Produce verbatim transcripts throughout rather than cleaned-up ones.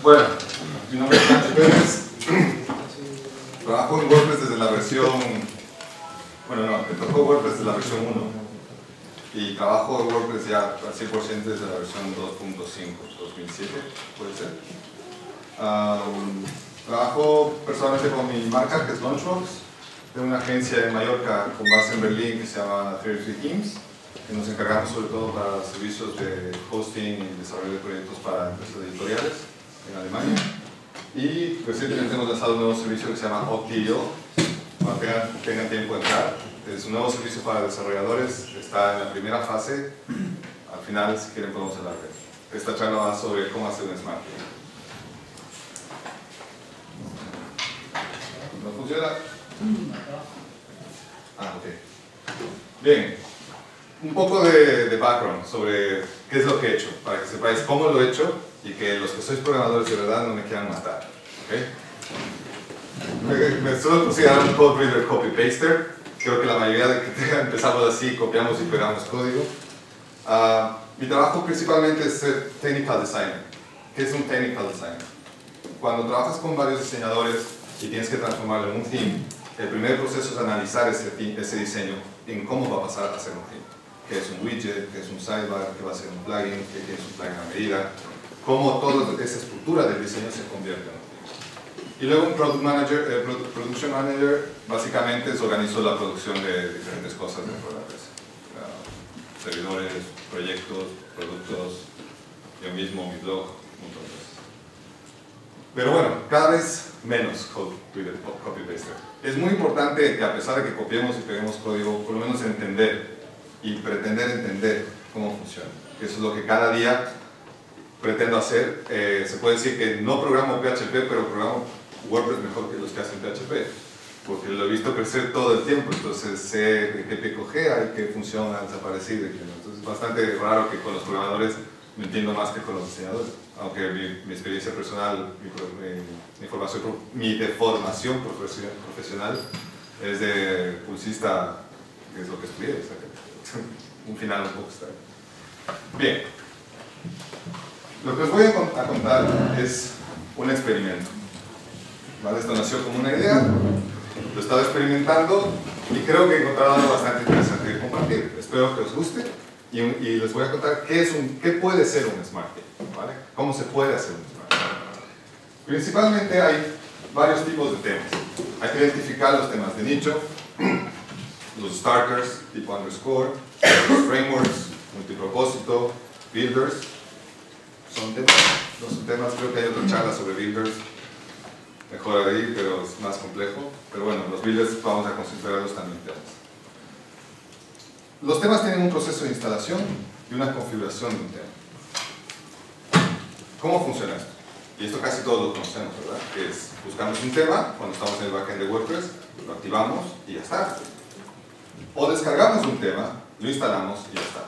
Bueno, mi nombre es Pancho Pérez. Trabajo en WordPress desde la versión... Bueno, no, me tocó WordPress desde la versión uno. Y trabajo en WordPress ya al cien por ciento desde la versión dos punto cinco, dos mil siete, puede ser. Um, trabajo personalmente con mi marca, que es Launchbox. Tengo una agencia en Mallorca con base en Berlín que se llama treinta y tres Teams, que nos encargamos sobre todo para servicios de hosting y desarrollo de proyectos para empresas editoriales en Alemania. Y recientemente hemos lanzado un nuevo servicio que se llama Optio. Cuando tengan, tengan tiempo de entrar, es un nuevo servicio para desarrolladores, está en la primera fase. Al final, si quieren, podemos hablar de él. Esta charla va sobre cómo hacer un Smart Key. ¿No funciona? Ah, ok. Bien, un poco de, de background sobre qué es lo que he hecho, para que sepáis cómo lo he hecho y que los que sois programadores de verdad no me quieran matar. ¿Okay? Me, me suelo considerar un code reader copy-paster. Creo que la mayoría de que empezamos así, copiamos y pegamos código. Uh, mi trabajo principalmente es ser technical designer. ¿Qué es un technical designer? Cuando trabajas con varios diseñadores y tienes que transformarlo en un theme, el primer proceso es analizar ese, ese diseño en cómo va a pasar a ser un theme. ¿Qué es un widget? ¿Qué es un sidebar? ¿Qué va a ser un plugin? ¿Qué es un plugin a medida? Cómo toda esa estructura del diseño se convierte en un theme. Y luego un product manager, eh, production manager, básicamente se organizó la producción de diferentes cosas dentro de la empresa. Uh, servidores, proyectos, productos, yo mismo, mi blog, un montón de cosas. Pero bueno, cada vez menos code reader, copy-paster. Es muy importante que a pesar de que copiemos y peguemos código, por lo menos entender y pretender entender cómo funciona. Eso es lo que cada día pretendo hacer. Eh, se puede decir que no programo P H P, pero programo WordPress mejor que los que hacen P H P, porque lo he visto crecer todo el tiempo, entonces sé de qué P G hay, qué función ha desaparecido. Entonces es bastante raro que con los programadores me entiendo más que con los diseñadores, aunque mi, mi experiencia personal, mi, mi, mi, formación, mi deformación profesional es de pulsista, que es lo que estudié, o sea, que un final un poco extraño. Bien, lo que os voy a contar es un experimento. ¿Vale? Esto nació como una idea, lo he estado experimentando y creo que he encontrado algo bastante interesante de compartir. Espero que os guste y, y les voy a contar qué, es un, qué puede ser un Smart Key, ¿vale? Cómo se puede hacer un Smart Key. Principalmente hay varios tipos de temas. Hay que identificar los temas de nicho, los starters, tipo underscore, los frameworks, multipropósito, builders. Son temas, no son temas, creo que hay otra charla sobre builders. Mejor ahí, pero es más complejo. Pero bueno, los builders vamos a considerarlos también temas. Los temas tienen un proceso de instalación y una configuración de un tema. ¿Cómo funciona esto? Y esto casi todos lo conocemos, ¿verdad? Que es, buscamos un tema, cuando estamos en el backend de WordPress, lo activamos y ya está. O descargamos un tema, lo instalamos y ya está.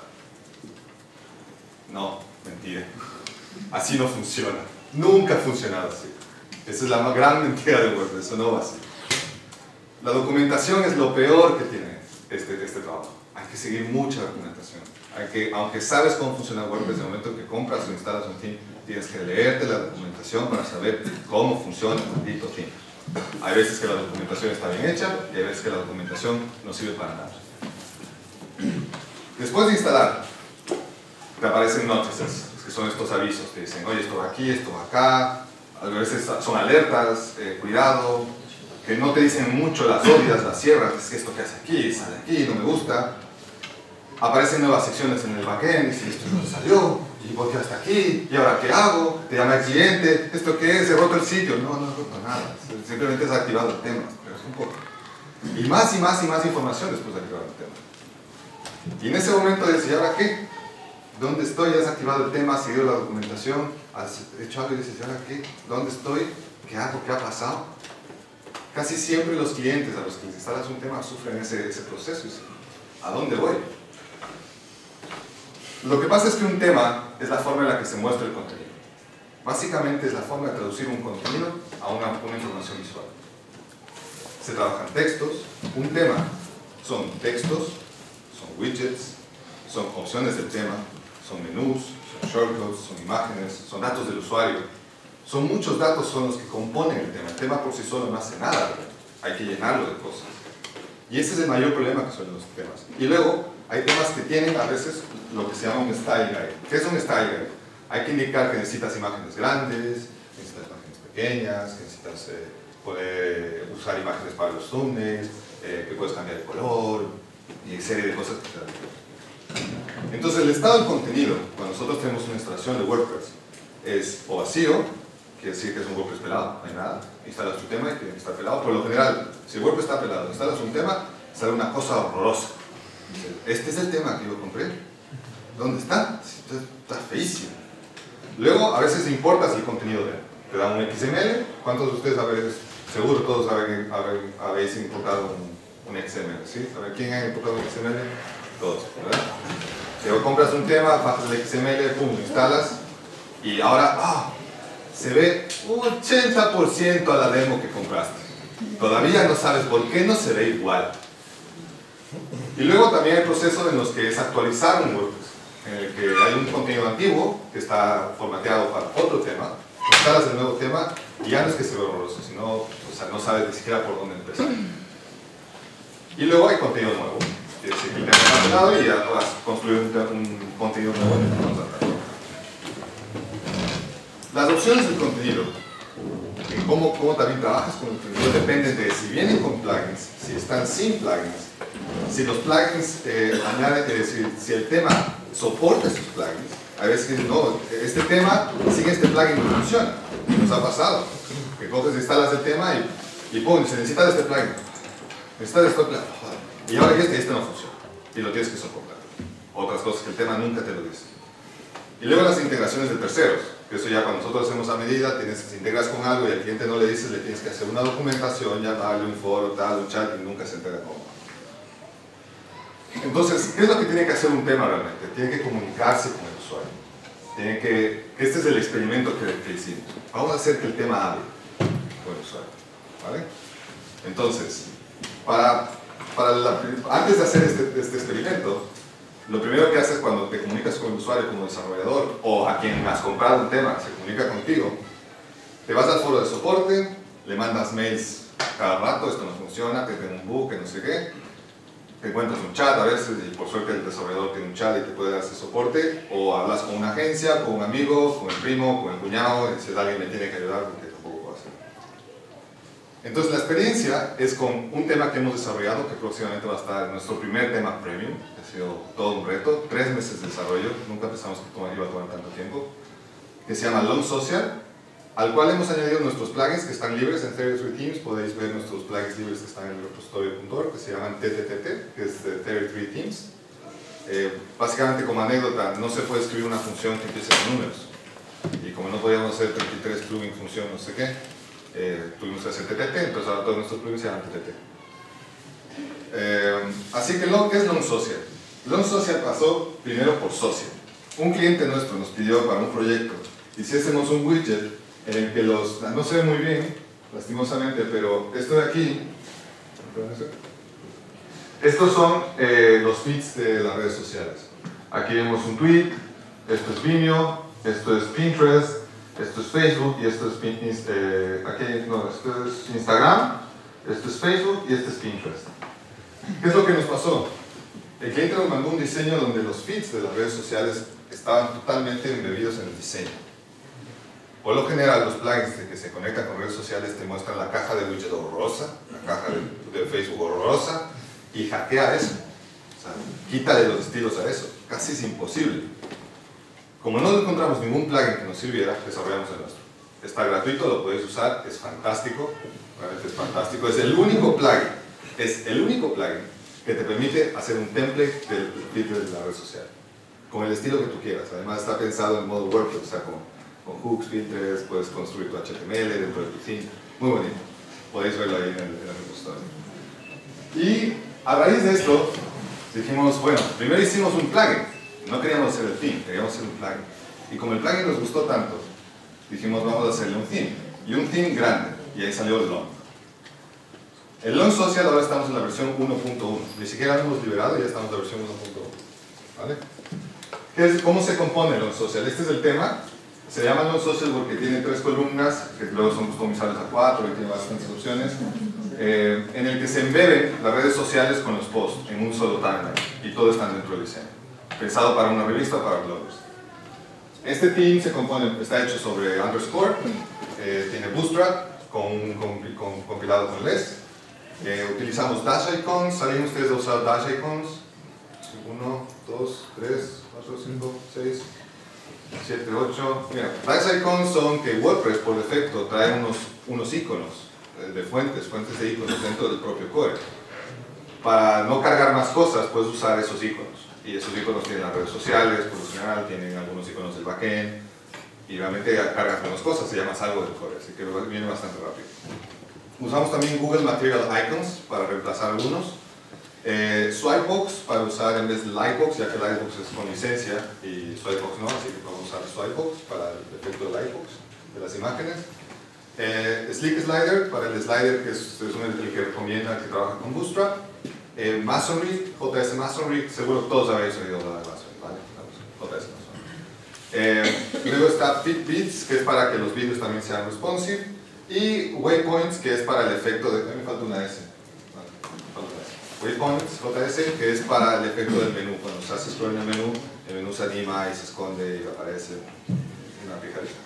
No, mentira. Así no funciona. Nunca ha funcionado así. Esa es la más gran mentira de WordPress, eso no va así. La documentación es lo peor que tiene este, este trabajo. Hay que seguir mucha documentación. Hay que, aunque sabes cómo funciona WordPress, en el momento que compras o instalas un theme, tienes que leerte la documentación para saber cómo funciona el maldito theme. Hay veces que la documentación está bien hecha y hay veces que la documentación no sirve para nada. Después de instalar, te aparecen notices, que son estos avisos. Te dicen, oye, esto va aquí, esto va acá. A veces son alertas, eh, cuidado, que no te dicen mucho, las odias, las cierras, es que esto que hace aquí, sale aquí, no me gusta. Aparecen nuevas secciones en el backend, dices, esto no salió, y voy hasta aquí, y ahora qué hago, te llama el cliente, ¿esto qué es? ¿Se roto el sitio? No, no he roto nada, simplemente has activado el tema, pero es un poco. Y más y más y más información después de activar el tema. Y en ese momento dices, ¿y ahora qué? ¿Dónde estoy? ¿Has activado el tema? ¿Has seguido la documentación? ¿Has hecho algo y dices, ¿ahora qué? ¿Dónde estoy? ¿Qué hago? ¿Qué ha pasado? Casi siempre los clientes a los que les instalas un tema sufren ese, ese proceso. ¿A dónde voy? Lo que pasa es que un tema es la forma en la que se muestra el contenido. Básicamente es la forma de traducir un contenido a una, una información visual. Se trabajan textos. Un tema son textos, son widgets, son opciones del tema, son menús, son shortcuts, son imágenes, son datos del usuario, Son muchos datos son los que componen el tema. El tema por sí solo no hace nada, hay que llenarlo de cosas. Y ese es el mayor problema que suelen los temas. Y luego, hay temas que tienen a veces lo que se llama un style guide. ¿Qué es un style guide? Hay que indicar que necesitas imágenes grandes, necesitas imágenes pequeñas, que necesitas eh, poder usar imágenes para los thumbnails, eh, que puedes cambiar el color, y una serie de cosas que te dan. Entonces, el estado del contenido, cuando nosotros tenemos una instalación de WordPress, es o vacío, quiere decir que es un WordPress pelado, no hay nada. Instalas tu tema y tiene que estar pelado. Por lo general, si el WordPress está pelado, instalas un tema, sale una cosa horrorosa. Este es el tema que yo compré. ¿Dónde está? Está feísimo. Luego, a veces importas el contenido de él. Te da un X M L. ¿Cuántos de ustedes habéis, seguro todos habéis, habéis importado un, un X M L? ¿Sí? A ver, ¿quién ha importado un X M L? Todos, ¿verdad? Si compras un tema, bajas el X M L, pum, lo instalas. Y ahora, ah, se ve un ochenta por ciento a la demo que compraste. Todavía no sabes por qué no se ve igual. Y luego también hay procesos en los que es actualizar un WordPress, en el que hay un contenido antiguo que está formateado para otro tema, instalas el nuevo tema y ya no es que se ve horroroso, sino, o sea, no sabes ni siquiera por dónde empezar. Y luego hay contenido nuevo, que es el tema está pelado y ya vas a construir un, un contenido nuevo en el que vamos a tratar. Las opciones del contenido, y cómo, cómo también trabajas con el contenido, dependen de si vienen con plugins, si están sin plugins, si los plugins eh, añaden, es decir, si el tema soporta esos plugins. A veces dicen, no, este tema, sin este plugin no funciona. Nos ha pasado, que coges, instalas el tema y, y pum, se necesita este plugin. Necesitas este plugin. Y ahora este, este no funciona. Y lo tienes que soportar. Otras cosas que el tema nunca te lo dice. Y luego las integraciones de terceros. Eso ya cuando nosotros hacemos a medida, tienes, si integras con algo y al cliente no le dices, le tienes que hacer una documentación, llamarle un foro, tal, un chat, y nunca se entera cómo. Entonces, ¿qué es lo que tiene que hacer un tema realmente? Tiene que comunicarse con el usuario. Tiene que, este es el experimento que, que hicimos. Vamos a hacer que el tema hable con el usuario. ¿Vale? Entonces, para, para la, antes de hacer este, este experimento, lo primero que haces cuando te comunicas con el usuario como desarrollador o a quien has comprado un tema, se comunica contigo, te vas al foro de soporte, le mandas mails cada rato, esto no funciona, te tiene un bug, que no sé qué, te encuentras un chat a veces y por suerte el desarrollador tiene un chat y te puede dar ese soporte, o hablas con una agencia, con un amigo, con el primo, con el cuñado, y dices, alguien me tiene que ayudar porque tampoco puedo hacer. Entonces la experiencia es con un tema que hemos desarrollado que próximamente va a estar en nuestro primer tema premium, que ha sido todo un reto, tres meses de desarrollo, nunca pensamos que iba a tomar tanto tiempo, que se llama Long Social, al cual hemos añadido nuestros plugins que están libres en treinta y tres Themes. Podéis ver nuestros plugins libres que están en el repositorio punto org, que se llaman T T T T, que es de treinta y tres Themes. Eh, básicamente, como anécdota, no se puede escribir una función que empiece con números, y como no podíamos hacer treinta y tres plugin función no sé qué, eh, tuvimos que hacer T T T, entonces ahora todos nuestros plugins se llaman T T T. Eh, así que, ¿qué es Long Social? Long Social pasó primero por social. Un cliente nuestro nos pidió para un proyecto, hiciésemos un widget en el que los, no se ve muy bien, lastimosamente, pero esto de aquí, estos son eh, los feeds de las redes sociales. Aquí vemos un tweet, esto es Vimeo, esto es Pinterest, esto es Facebook y esto es Pin, eh, aquí, no, esto es Instagram, esto es Facebook y esto es Pinterest. ¿Qué es lo que nos pasó? El cliente nos mandó un diseño donde los feeds de las redes sociales estaban totalmente embebidos en el diseño. Por lo general, los plugins que se conectan con redes sociales te muestran la caja de widget horrorosa, la caja de, de Facebook horrorosa, y hackea eso. O sea, quítale los estilos a eso. Casi es imposible. Como no encontramos ningún plugin que nos sirviera, desarrollamos el nuestro. Está gratuito, lo puedes usar, es fantástico, realmente es fantástico. Es el único plugin, es el único plugin que te permite hacer un template del feed de la red social, con el estilo que tú quieras. Además está pensado en modo WordPress, o sea, con, con hooks, filters, puedes construir tu H T M L dentro de tu theme, muy bonito. Podéis verlo ahí en el, en el repositorio. Y a raíz de esto, dijimos, bueno, primero hicimos un plugin. No queríamos hacer el theme, queríamos hacer un plugin. Y como el plugin nos gustó tanto, dijimos, vamos a hacerle un theme. Y un theme grande. Y ahí salió el Long. El Long Social ahora estamos en la versión uno punto uno. Ni siquiera lo hemos liberado y ya estamos en la versión uno punto uno. ¿Vale? ¿Qué es, ¿Cómo se compone el Long Social? Este es el tema. Se llama non-social porque tiene tres columnas, que luego son customizables a cuatro y tiene bastantes opciones, eh, en el que se embeben las redes sociales con los posts en un solo timeline, y todo está dentro del diseño. Pensado para una revista o para bloggers. Este theme se compone, está hecho sobre Underscore, eh, tiene Bootstrap con, con, con, compilado con Less. Eh, utilizamos Dash Icons. ¿Sabían ustedes de usar Dash Icons? uno, dos, tres, cuatro, cinco, seis, siete, ocho. Mira, Dash Icons son que WordPress por defecto trae unos, unos iconos de fuentes, fuentes de iconos dentro del propio core. Para no cargar más cosas, puedes usar esos iconos. Y esos iconos tienen las redes sociales, por lo general, tienen algunos iconos del backend, y realmente cargas menos cosas, se llama algo del core, así que viene bastante rápido. Usamos también Google Material Icons para reemplazar algunos. Eh, Swipebox para usar en vez de Lightbox, ya que Lightbox es con licencia y Swipebox no, así que podemos usar Swipebox para el efecto de Lightbox de las imágenes. Eh, Slick Slider para el slider, que es, es el que recomienda que trabaja con Bootstrap. Eh, Masonry, J S Masonry, seguro todos habéis oído hablar de Masonry, ¿vale? J S Masonry. Eh, luego está Fitbits, que es para que los vídeos también sean responsive. Y Waypoints, que es para el efecto de... A mí me falta una S. Vale, me falta una S. Waypoints, J S, que es para el efecto del menú. Cuando se hace scroll en el menú, el menú se anima y se esconde y aparece una pijadita.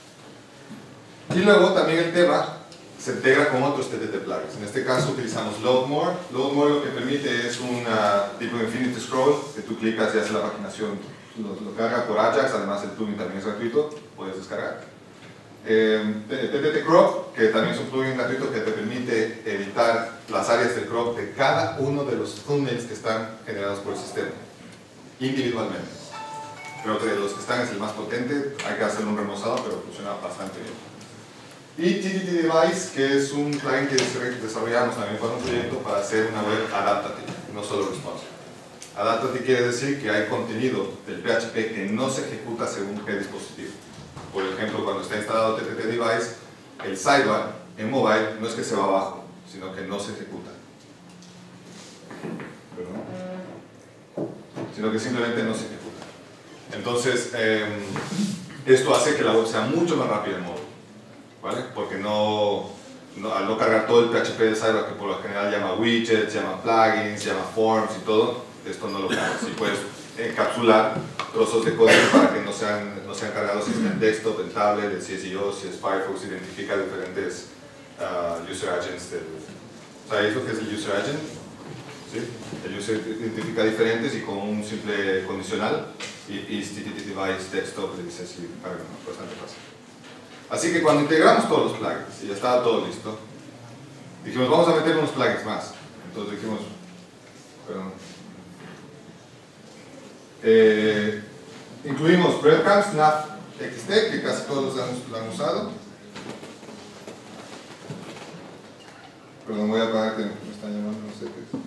Y luego también el tema se integra con otros T T T plugins. En este caso utilizamos Loadmore. Loadmore lo que permite es un tipo de infinity scroll que tú clicas y hace la paginación. Lo, lo carga por Ajax, además el plugin también es gratuito, puedes descargar. Eh, T T T Crop, que también es un plugin gratuito que te permite editar las áreas del crop de cada uno de los thumbnails que están generados por el sistema, individualmente. Creo que de los que están es el más potente, hay que hacer un remozado, pero funciona bastante bien. Y T T T Device, que es un plugin que desarrollamos también para un proyecto para hacer una web adaptative, no solo responsive. Adaptative quiere decir que hay contenido del P H P que no se ejecuta según qué dispositivo. Por ejemplo, cuando está instalado T T T Device, el sidebar en mobile no es que se va abajo, sino que no se ejecuta. ¿Perdón? Sino que simplemente no se ejecuta. Entonces, eh, esto hace que la web sea mucho más rápida en móvil. ¿Vale? Porque no, no, al no cargar todo el P H P de sidebar, que por lo general llama widgets, llama plugins, llama forms y todo, esto no lo cargas. Y puedes encapsular trozos de código para que no sean, no sean cargados si es en desktop, en tablet, en C S I O, si es Firefox, identifica diferentes uh, user agents del... ¿Sabéis lo que es el user agent? ¿Sí? El user identifica diferentes y con un simple condicional y is T T T device desktop le dice así, bastante fácil. Así que cuando integramos todos los plugins y ya estaba todo listo, dijimos vamos a meter unos plugins más. Entonces dijimos, perdón, eh, incluimos Breadcrumbs, Snap X T, que casi todos los han, lo han usado. Perdón, voy a apagar que me están llamando, no sé qué es.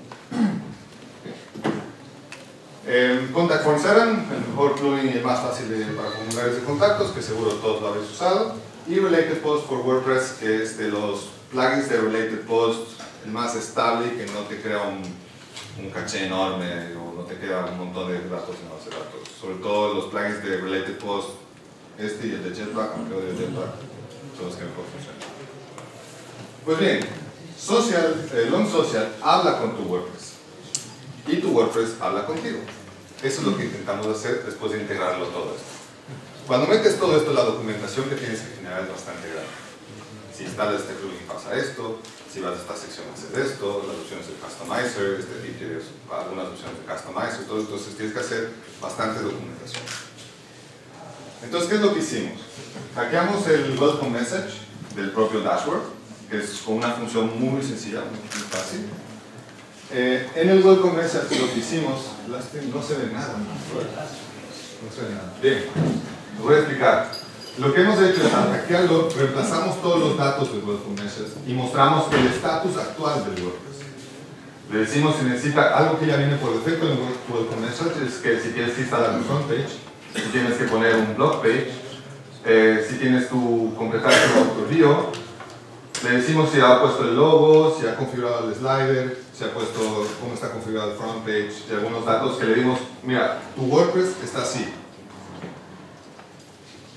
Eh, Contact Form siete, el mejor plugin y el más fácil de, para formularios de contactos, que seguro todos lo habéis usado. Y Related Post for WordPress, que es de los plugins de Related Post el más estable y que no te crea un, un caché enorme o no te queda un montón de datos en la base de datos. Sobre todo los plugins de Related Post, este y el de Jetpack, aunque el de Jetpack son los que mejor funcionan. Pues bien, social, eh, Long Social habla con tu WordPress y tu WordPress habla contigo. Eso es lo que intentamos hacer después de integrarlo todo esto. Cuando metes todo esto, la documentación que tienes que generar es bastante grande. Si instalas este plugin pasa esto, si vas a esta sección haces esto, las opciones del customizer, este tip tienes algunas opciones de customizer, todo, entonces tienes que hacer bastante documentación. Entonces, ¿qué es lo que hicimos? Hackeamos el welcome message del propio dashboard, que es con una función muy sencilla, muy, muy fácil. Eh, en el welcome message lo que hicimos, no se ve nada, no se ve nada. Bien. Os voy a explicar. Lo que hemos hecho es, al hackearlo, reemplazamos todos los datos del welcome message y mostramos el estatus actual del WordPress. Le decimos si necesita algo que ya viene por defecto en el welcome message, es que si quieres instalar un front page, si tienes que poner un blog page, eh, si tienes tu completar tu bio, le decimos si ha puesto el logo, si ha configurado el slider, si ha puesto cómo está configurado el front page, y algunos datos que le dimos, mira, tu WordPress está así.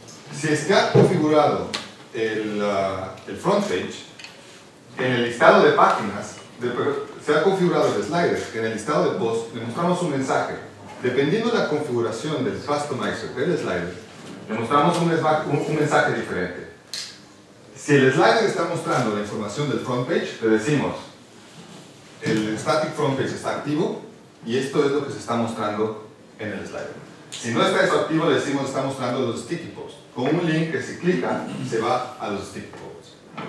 si es que ha configurado el, uh, el front page, en el listado de páginas, de, se ha configurado el slider, en el listado de post le mostramos un mensaje. Dependiendo de la configuración del customizer del slider, le mostramos un, un, un mensaje diferente. Si el slider está mostrando la información del front page, le decimos el static front page está activo y esto es lo que se está mostrando en el slider. Si no está eso activo, le decimos está mostrando los sticky posts, con un link que si clica se va a los sticky posts.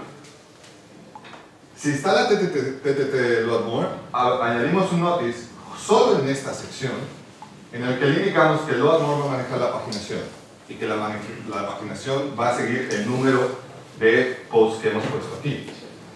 Si instala T T T Load More, añadimos un notice solo en esta sección en el que le indicamos que Load More va a manejar la paginación y que la, la paginación va a seguir el número de posts que hemos puesto aquí.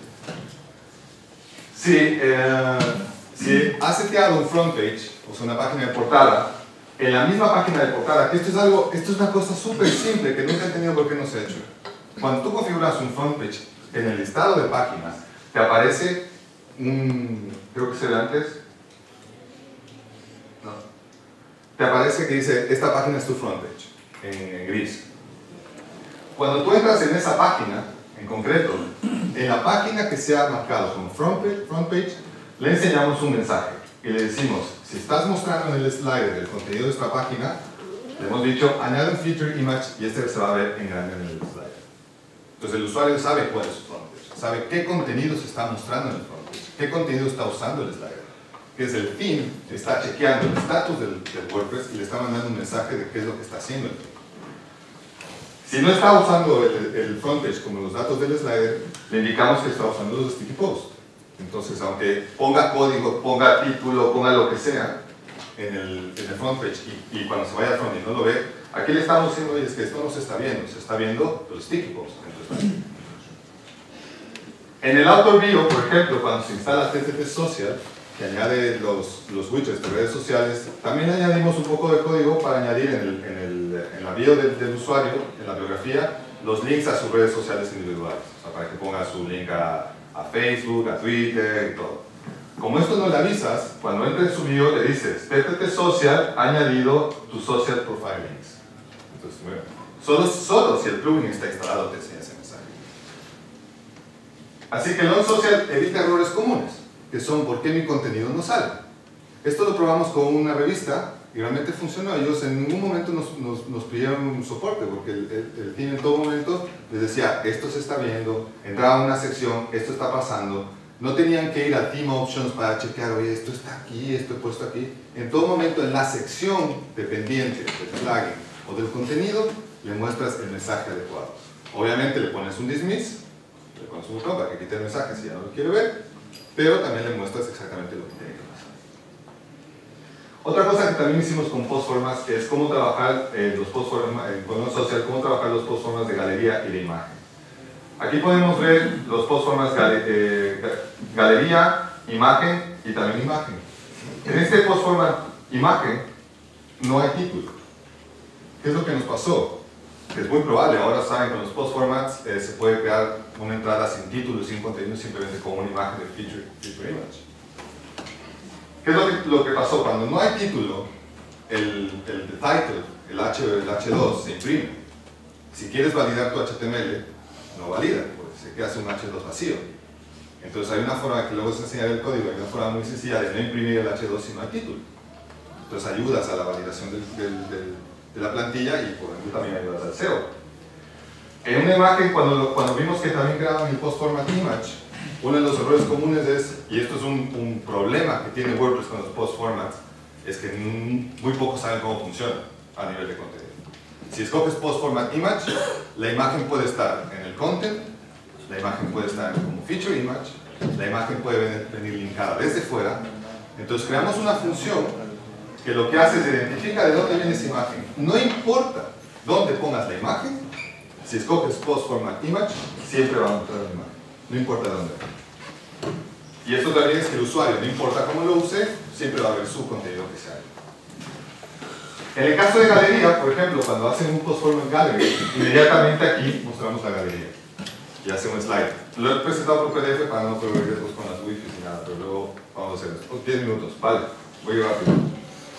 Si, eh, si ha seteado un front page, o sea, una página de portada, en la misma página de portada, que esto es algo, esto es una cosa súper simple que nunca he entendido por qué no se ha hecho. Cuando tú configuras un front page en el listado de páginas, te aparece un, creo que se ve antes, no, te aparece que dice, esta página es tu front page, en, en gris. Cuando tú entras en esa página, en concreto, en la página que se ha marcado como front page, front page, le enseñamos un mensaje y le decimos, si estás mostrando en el slider el contenido de esta página, le hemos dicho, añade un feature image y este se va a ver en grande en el slider. Entonces el usuario sabe cuál es su front page, sabe qué contenido se está mostrando en el front page, qué contenido está usando el slider. Que es el theme, está chequeando el status del, del WordPress y le está mandando un mensaje de qué es lo que está haciendo el theme. Si no está usando el, el front page como los datos del slider, le indicamos que está usando los sticky posts. Entonces, aunque ponga código, ponga título, ponga lo que sea en el, en el front page y, y cuando se vaya al front y no lo ve, aquí le estamos diciendo, oye, es que esto no se está viendo, se está viendo los sticky posts. En el Auto Bio, por ejemplo, cuando se instala T T T Social, que añade los, los widgets de redes sociales, también añadimos un poco de código para añadir en, el, en, el, en la bio del, del usuario, en la biografía, los links a sus redes sociales individuales, o sea, para que ponga su link a, a Facebook, a Twitter y todo. Como esto no le avisas, cuando entra en su bio le dices, T T T Social ha añadido tu social profile links. Entonces, bueno, solo, solo si el plugin está instalado te enseña ese mensaje. Así que Launch Social evita errores comunes, que son ¿por qué mi contenido no sale? Esto lo probamos con una revista y realmente funcionó. Ellos en ningún momento nos, nos, nos pidieron un soporte porque el, el, el team en todo momento les decía esto se está viendo, entraba a una sección, esto está pasando. No tenían que ir a Team Options para chequear, oye, esto está aquí, esto he puesto aquí. En todo momento en la sección dependiente del plugin o del contenido le muestras el mensaje adecuado. Obviamente le pones un dismiss, le pones un botón para que quite el mensaje si ya no lo quiere ver, pero también le muestras exactamente lo que tiene que pasar. Otra cosa que también hicimos con postformas es cómo trabajar eh, los postformas, eh, con Launch Social, cómo trabajar los postformas de galería y de imagen. Aquí podemos ver los postformas gale, eh, galería, imagen y también imagen. En este postforma imagen no hay título. ¿Qué es lo que nos pasó? Que es muy probable, ahora saben que con los postformats eh, se puede crear una entrada sin título, sin contenido, simplemente con una imagen de feature, feature image. ¿Qué es lo que, lo que pasó? Cuando no hay título, el, el title, el, H, el hache dos se imprime. Si quieres validar tu H T M L, no valida, porque se queda un hache dos vacío. Entonces hay una forma que luego es enseñar el código, hay una forma muy sencilla de no imprimir el hache dos si no hay título. Entonces ayudas a la validación del, del, del, de la plantilla y por ejemplo también ayudas al S E O. En una imagen, cuando, cuando vimos que también creaban el post-format image, uno de los errores comunes es, y esto es un, un problema que tiene WordPress con los post-formats, es que muy pocos saben cómo funciona a nivel de contenido. Si escoges post-format image, la imagen puede estar en el content, la imagen puede estar como feature image, la imagen puede venir, venir linkada desde fuera. Entonces creamos una función que lo que hace es identifica de dónde viene esa imagen. No importa dónde pongas la imagen, si escoges post-format image, siempre va a mostrar la imagen. No importa dónde. Y esto también es que el usuario, no importa cómo lo use, siempre va a ver su contenido que sea. En el caso de galería, por ejemplo, cuando hacen un post-format gallery, inmediatamente aquí mostramos la galería. Y hace un slide. Lo he presentado por P D F para no correr riesgos con las wifi ni nada, pero luego vamos a hacer esto. diez minutos, vale, voy rápido.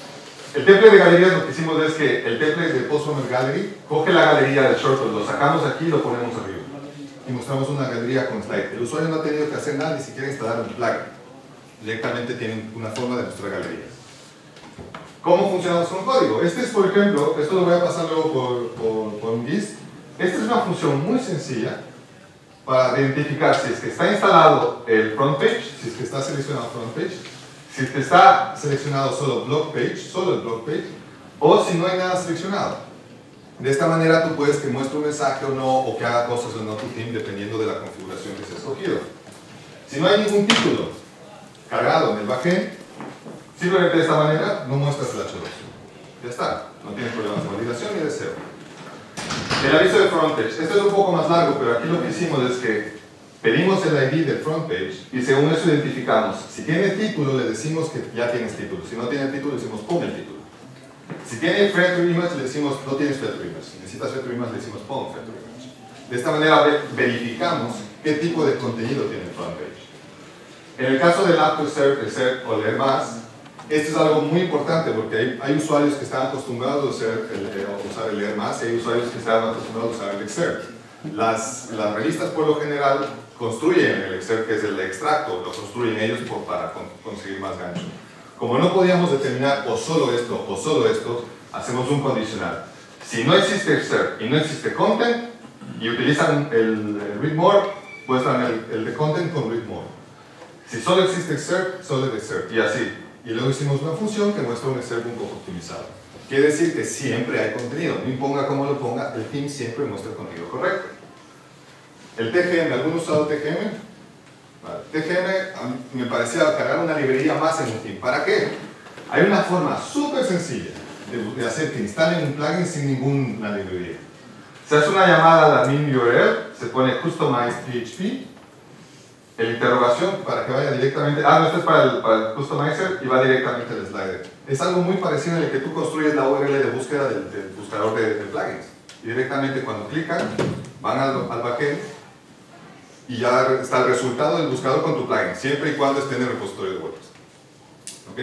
El template de galerías lo que hicimos es que el template de Post Gallery coge la galería del shortcut, lo sacamos aquí y lo ponemos arriba. Y mostramos una galería con slide. El usuario no ha tenido que hacer nada, ni siquiera instalar un plugin. Directamente tienen una forma de mostrar galerías. ¿Cómo funcionamos con código? Este es, por ejemplo, esto lo voy a pasar luego por, por, por un GIS. Esta es una función muy sencilla para identificar si es que está instalado el front page, si es que está seleccionado front page, si es que está seleccionado solo block page, solo el block page, o si no hay nada seleccionado. De esta manera tú puedes que muestre un mensaje o no, o que haga cosas o no tu team, dependiendo de la configuración que se ha escogido. Si no hay ningún título cargado en el backend, simplemente de esta manera no muestras el H dos. Ya está, no tienes problemas de validación ni de S E O. El aviso de front page, esto es un poco más largo, pero aquí lo que hicimos es que pedimos el I D del front page y según eso identificamos. Si tiene título, le decimos que ya tienes título. Si no tiene título, le decimos pon el título. Si tiene Feature Image, le decimos no tienes Feature Image. Si necesitas Feature Image, le decimos pon Feature Image. De esta manera verificamos qué tipo de contenido tiene el front page. En el caso del app to serve, exert o leer más, esto es algo muy importante porque hay, hay usuarios que están acostumbrados a usar el, a usar el leer más y hay usuarios que están acostumbrados a usar el exert. Las, las revistas por lo general construyen el exert, que es el extracto, lo construyen ellos por, para con, conseguir más gancho. Como no podíamos determinar o solo esto o solo esto, hacemos un condicional. Si no existe exert y no existe content y utilizan el, el read more, muestran el, el de content con read more. Si solo existe exert, solo el exert y así. Y luego hicimos una función que muestra un excerpt un poco optimizado. Quiere decir que siempre hay contenido, no imponga cómo lo ponga, el team siempre muestra el contenido correcto. El T G M, ¿alguno ha usado T G M? Vale. T G M a mí me parecía cargar una librería más en un team. ¿Para qué? Hay una forma súper sencilla de, de hacer que instalen un plugin sin ninguna librería. Se hace una llamada a la admin U R L, se pone customize P H P, el interrogación para que vaya directamente, ah, no, este es para el, para el customizer y va directamente al slider. Es algo muy parecido en el que tú construyes la U R L de búsqueda del, del buscador de, de plugins. Y directamente cuando clican, van al, al backend y ya está el resultado del buscador con tu plugin, siempre y cuando esté en el repositorio de WordPress. ¿Ok?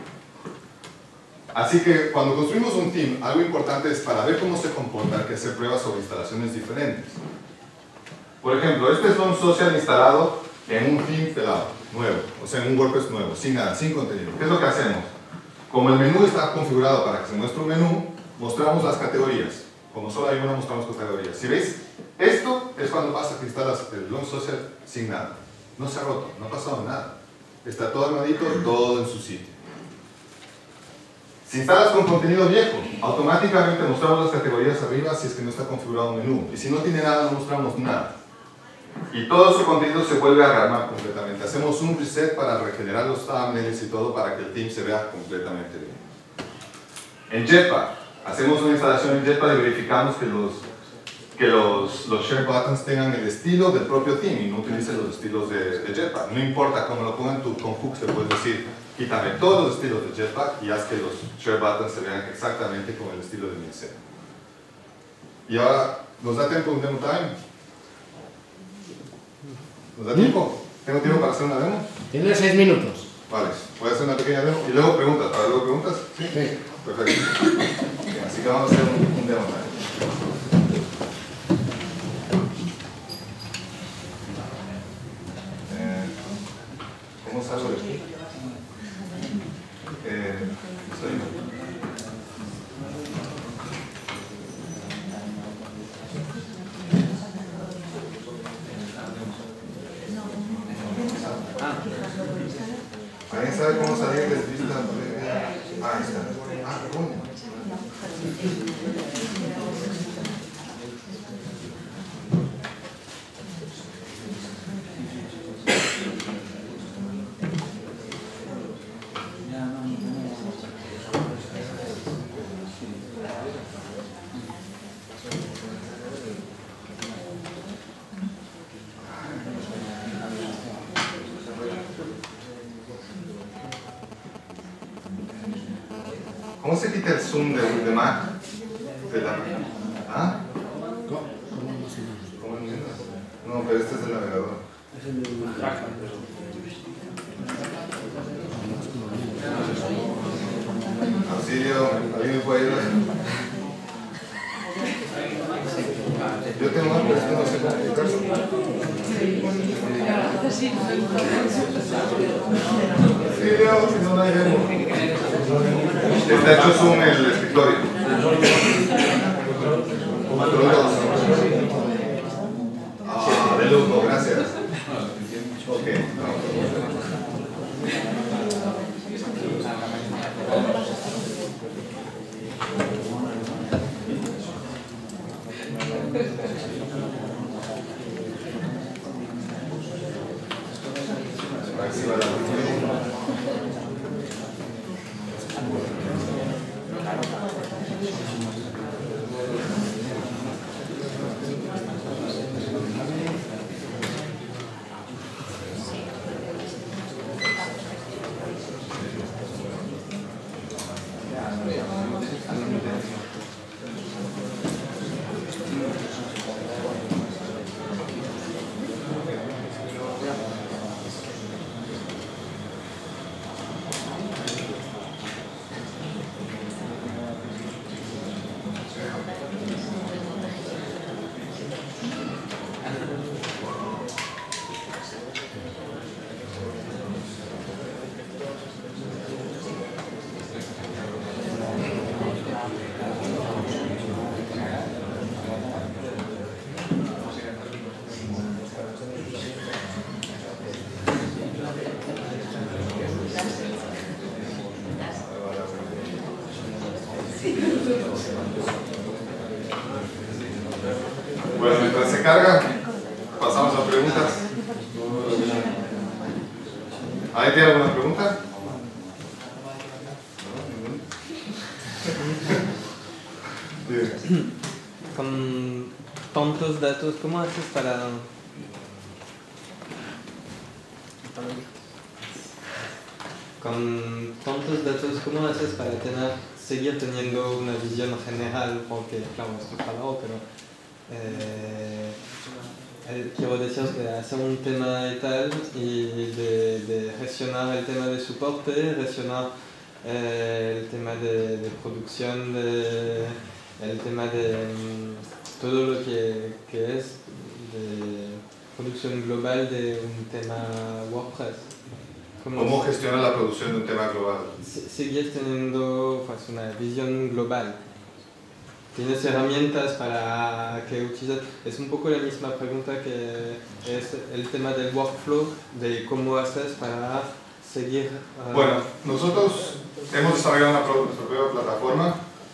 Así que cuando construimos un team, algo importante es para ver cómo se comporta que hacer pruebas sobre instalaciones diferentes. Por ejemplo, este es un social instalado en un theme pelado, nuevo, o sea, en un WordPress nuevo, sin nada, sin contenido. ¿Qué es lo que hacemos? Como el menú está configurado para que se muestre un menú, mostramos las categorías. Como solo hay una, mostramos categorías. Si veis, esto es cuando pasa que instalas el Launch Social sin nada. No se ha roto, no ha pasado nada. Está todo armadito, todo en su sitio. Si instalas con contenido viejo, automáticamente mostramos las categorías arriba si es que no está configurado un menú. Y si no tiene nada, no mostramos nada. Y todo su contenido se vuelve a rearmar completamente. Hacemos un reset para regenerar los thumbnails y todo para que el team se vea completamente bien. En Jetpack, hacemos una instalación en Jetpack y verificamos que los, que los, los share buttons tengan el estilo del propio team y no utilicen los estilos de, de Jetpack. No importa cómo lo pongan, tú con hooks le puedes decir, quítame todos los estilos de Jetpack y haz que los share buttons se vean exactamente como el estilo de mi diseño. Y ahora, ¿nos da tiempo un demo time? ¿Nos da tiempo? ¿Tengo tiempo para hacer una demo? Tiene seis minutos. Vale, voy a hacer una pequeña demo y luego preguntas. ¿Para luego preguntas? Sí. Sí. Perfecto. Bien, así que vamos a hacer un, un demo time. Eh, ¿Cómo salgo de aquí? Eh, soy... ¿Alguien sabe cómo salir de vista? Ah, ahí está. Ah, ¿cómo? ¿Cómo se quita el zoom de, de Mac? De la, ¿Ah? ¿Cómo? ¿Cómo entiendes? No, pero este es el navegador. Es el de Ah, Cecilio, ¿alguien me puede ayudar? Yo tengo hambre, es que no sé cómo explicarlo. Cecilio, si no, no hay demo. Está hecho Zoom en el escritorio. Control dos. Ah, de lujo, gracias. Ok. Bueno, mientras se carga, pasamos a preguntas. ¿Alguien tiene alguna pregunta? Con tantos datos, ¿cómo haces para con tantos datos, ¿cómo haces para tener, seguir teniendo una visión general? Porque, claro, estoy calado, pero eh, el, quiero decir que hacer un tema y tal, y de, de gestionar el tema de soporte, gestionar eh, el tema de, de producción, de, el tema de um, todo lo que, que es de producción global de un tema WordPress. ¿Cómo, ¿Cómo gestiona la producción de un tema global? Seguir teniendo pues, una visión global. ¿Tienes herramientas para que utilizas? Es un poco la misma pregunta que es el tema del workflow, de cómo haces para seguir... Uh... Bueno, nosotros hemos desarrollado una nuestra propia plataforma,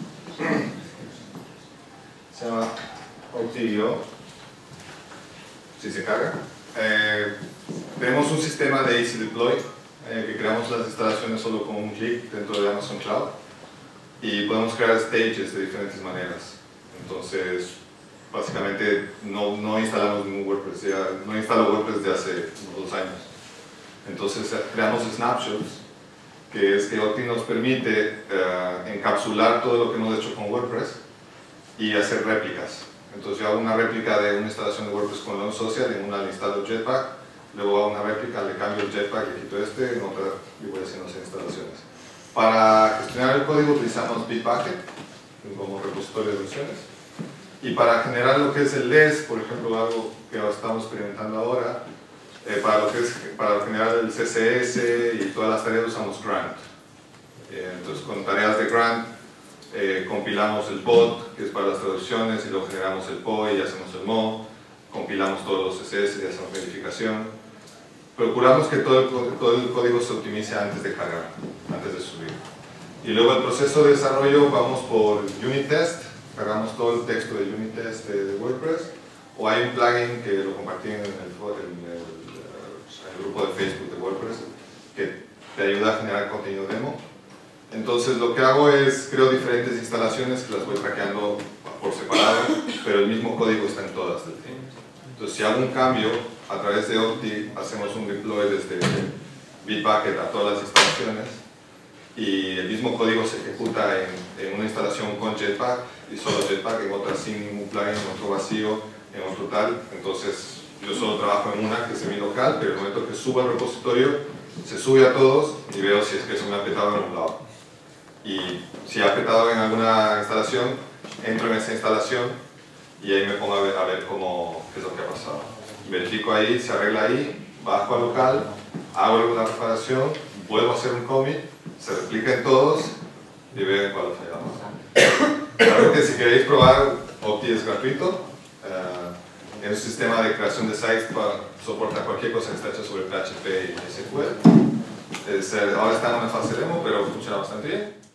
se llama Optivio, si se carga. Eh, tenemos un sistema de Easy Deploy, eh, que creamos las instalaciones solo con un clic dentro de Amazon Cloud. Y podemos crear stages de diferentes maneras. Entonces, básicamente no, no instalamos ningún WordPress, ya, no instalo WordPress desde hace unos dos años. Entonces creamos snapshots, que es que Octi nos permite uh, encapsular todo lo que hemos hecho con WordPress y hacer réplicas. Entonces yo hago una réplica de una instalación de WordPress con Launch Social, en una le instalo Jetpack, luego hago una réplica, le cambio el Jetpack, le quito este, en otra y voy haciendo esas instalaciones. Para gestionar el código utilizamos Bitbucket como repositorio de versiones, y para generar lo que es el L E S, por ejemplo, algo que estamos experimentando ahora, eh, para lo que es para generar el C S S y todas las tareas usamos Grant. Eh, entonces con tareas de Grant eh, compilamos el bot, que es para las traducciones, y luego generamos el P O I y hacemos el M O, compilamos todos los C S S y hacemos verificación. Procuramos que todo el, todo el código se optimice antes de cargar, antes de subir. Y luego el proceso de desarrollo vamos por unit test, cargamos todo el texto de unit test de, de WordPress, o hay un plugin que lo compartí en el, en el, el grupo de Facebook de WordPress que te ayuda a generar contenido demo. Entonces lo que hago es creo diferentes instalaciones que las voy traqueando por separado, pero el mismo código está en todas del team. Entonces si hago un cambio, a través de Opti hacemos un deploy desde Bitbucket a todas las instalaciones, y el mismo código se ejecuta en, en una instalación con Jetpack y solo Jetpack, en otra sin ningún plugin, en otro vacío, en otro tal. Entonces yo solo trabajo en una que es semi-local, pero el momento que subo al repositorio se sube a todos y veo si es que eso me ha petado en un lado. y si ha petado en alguna instalación, entro en esa instalación y ahí me pongo a ver, a ver cómo, qué es lo que ha pasado. Verifico ahí, se arregla ahí, bajo al local, hago alguna reparación, vuelvo a hacer un commit, se replica en todos y veo en cuál fallamos. Realmente si queréis probar, Opti es gratuito. Uh, es un sistema de creación de sites para soportar cualquier cosa que está hecha sobre P H P y S Q L. Es, ahora está en una fase demo, pero funciona bastante bien.